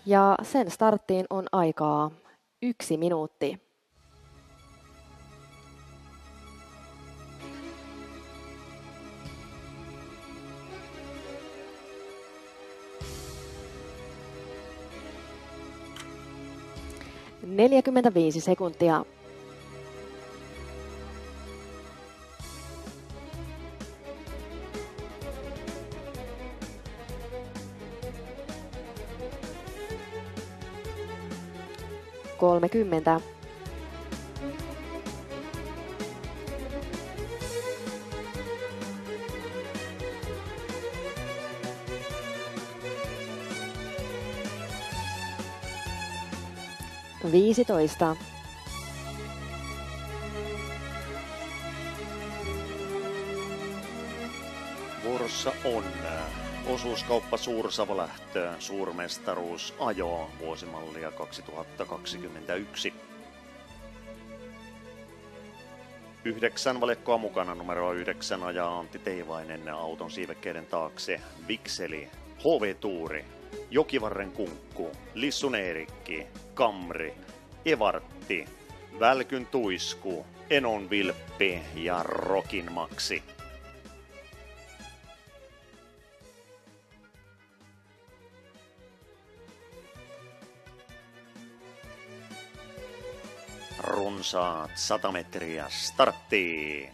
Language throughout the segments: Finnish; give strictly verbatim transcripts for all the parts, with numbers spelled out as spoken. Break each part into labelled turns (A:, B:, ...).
A: Ja sen starttiin on aikaa yksi minuutti. neljäkymmentäviisi sekuntia. kolmekymmentä. viisitoista.
B: Vuorossa on osuuskauppa Suursavolähtö, suurmestaruus ajo, vuosimallia kaksituhattakaksikymmentäyksi. Yhdeksän valjakkoa mukana, numero yhdeksän ajaa Antti Teivainen auton siivekkeiden taakse. Vikseli, H V-tuuri, Jokivarren Kunkku, Lissun Eerikki, Kamri, Evartti, Välkyn Tuisku, Enon Vilppi ja Rokin Maxi. Runsaat sata metriä starttiin.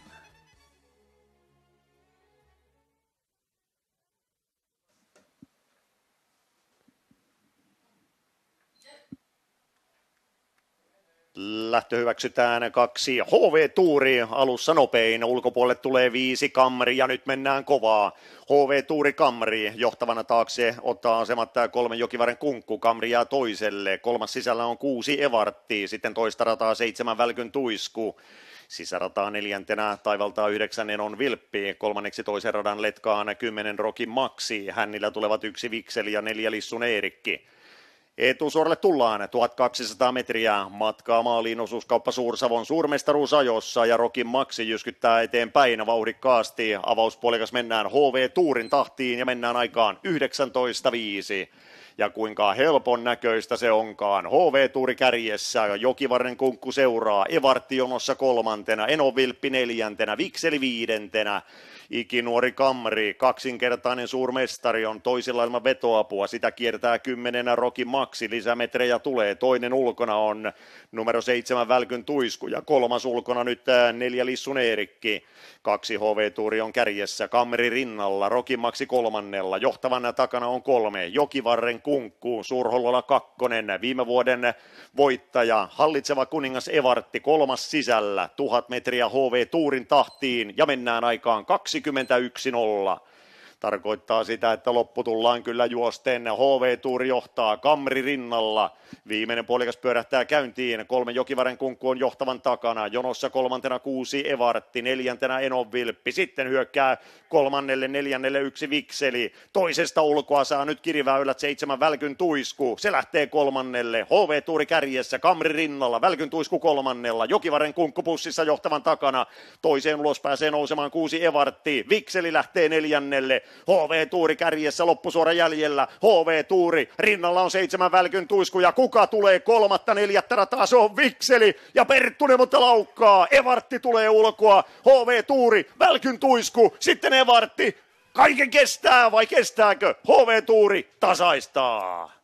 B: Lähtö hyväksytään kaksi H V-tuuri alussa nopein, ulkopuolelle tulee viisi Kamri ja nyt mennään kovaa. H V-tuuri Kamri johtavana taakse ottaa asemat kolme Jokivarren Kunkku, Kamri jää toiselle, kolmas sisällä on kuusi Evartti, sitten toista rataa seitsemän Välkyn Tuisku. Sisärataa neljäntenä taivaltaa yhdeksän Enon Vilppi, kolmanneksi toisen radan letkaan kymmenen Rokin Maxi, hännillä tulevat yksi Vikseli ja neljä Lissun Eerikki. Etusuoralle tullaan tuhatkaksisataa metriä matkaa maaliin osuuskauppa Suursavon suurmestaruusajossa ja Rokin Maxi jyskyttää eteenpäin vauhdikkaasti. Avauspuolikas mennään H V-tuurin tahtiin ja mennään aikaan yhdeksäntoista viisi. Ja kuinka helpon näköistä se onkaan. H V-tuuri kärjessä, Jokivarren Kunkku seuraa, Evartti jonossa kolmantena, Enon Vilppi neljäntenä, Vikseli viidentenä. Ikinuori Kamri, kaksinkertainen suurmestari, on toisella ilman vetoapua. Sitä kiertää kymmenenä Rokin Maxi, lisämetrejä tulee. Toinen ulkona on numero seitsemän Välkyn Tuisku ja kolmas ulkona nyt neljä Lissun Eerikki. Kaksi H V-tuuri on kärjessä, Kamri rinnalla, Rokin Maxi kolmannella. Johtavana takana on kolme, Jokivarren Kunkku, Suurhollola kakkonen, viime vuoden voittaja, hallitseva kuningas Evartti kolmas sisällä. Tuhat metriä H V-tuurin tahtiin ja mennään aikaan kaksikymmentäyksi nolla. Tarkoittaa sitä, että loppu tullaan kyllä juosten. H V-tuuri johtaa, Kamri rinnalla. Viimeinen puolikas pyörähtää käyntiin. Kolme Jokivarren Kunkku on johtavan takana. Jonossa kolmantena kuusi Evartti, neljäntenä Enon Vilppi. Sitten hyökkää kolmannelle, neljännelle yksi Vikseli. Toisesta ulkoa saa nyt kiriväylät seitsemän Välkyn Tuisku. Se lähtee kolmannelle. H V-tuuri kärjessä, Kamri rinnalla. Välkyn Tuisku kolmannella. Jokivarren Kunkku pussissa johtavan takana. Toiseen ulos pääsee nousemaan kuusi Evartti. Vikseli lähtee neljännelle. H V-tuuri kärjessä, loppusuora jäljellä. H V-tuuri, rinnalla on seitsemän Välkyn Tuisku ja kuka tulee kolmatta, neljättä rataa? Se on Vikseli ja Perttunen, mutta laukkaa. Evartti tulee ulkoa. H V-tuuri, Välkyn Tuisku, sitten Evartti. Kaiken kestää vai kestääkö? H V-tuuri tasaistaa.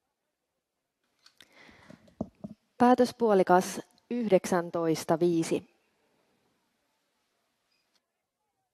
A: Päätöspuolikas yhdeksäntoista viisi.